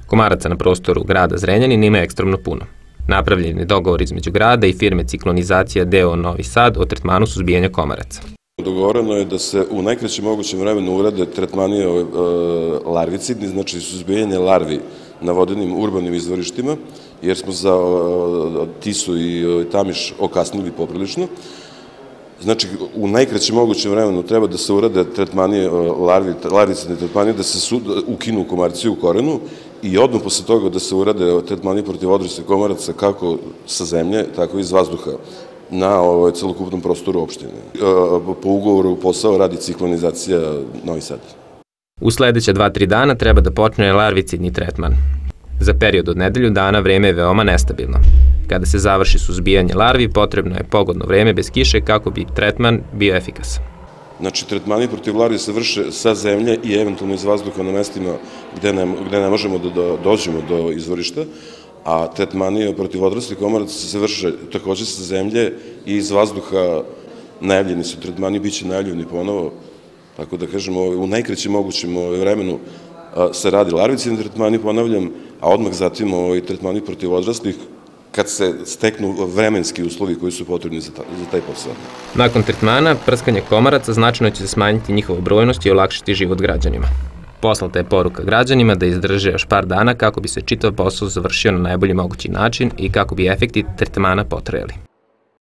Komaraca na prostoru grada Zrenjanin ima ekstremno puno. Napravljen je dogovor između grada i firme Ciklonizacija d.o.o. Novi Sad o tretmanu suzbijanja komaraca. Dogovoreno je da se u najkraćem mogućem vremenu urade tretmani larvicidni, znači suzbijanje larvi na vodenim urbanim izvorištima, jer smo za Tisu i Tamiš okasnili poprilično. Znači, u najkraćem mogućem vremenu treba da se urade tretmani larvicidni tretmani, da se ukinu komarci u korenu i odmah posle toga da se urade tretmani protiv odraslih komaraca kako sa zemlje, tako i iz vazduha na celokupnom prostoru opštine. Po ugovoru posao radi Ciklonizacija Novi Sad. U sledeća 2-3 dana treba da počne larvicidni tretman. Za period od nedelju dana vreme je veoma nestabilno. Kada se završi suzbijanje larvi, potrebno je pogodno vreme bez kiše kako bi tretman bio efikasan. Znači, tretmani protiv larvi se vrše sa zemlje i eventualno iz vazduha na mestima gde ne možemo da dođemo do izvorišta, a tretmani protiv odraslih komaraca se vrše takođe sa zemlje i iz vazduha. Najavljeni su tretmani, bit će najavljeni ponovo, tako da kažemo, u najkraćem mogućem vremenu se radi larvicidni tretmani, ponavljam, a odmah zatim tretmani protiv odraslih kad se steknu vremenski uslovi koji su potrebni za taj posao. Nakon tretmana, prskanje komaraca značajno će se smanjiti njihovu brojnost i olakšati život građanima. Poslata je poruka građanima da izdrže još par dana kako bi se čitav posao završio na najbolji mogući način i kako bi efekti tretmana potrajali.